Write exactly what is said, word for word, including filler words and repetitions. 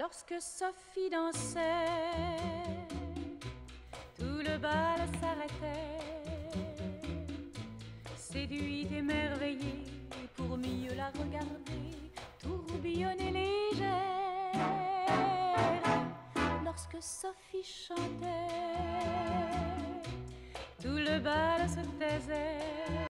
Lorsque Sophie dansait, tout le bal s'arrêtait, séduit, émerveillé, pour mieux la regarder, tourbillonner légère. Lorsque Sophie chantait, tout le bal se taisait.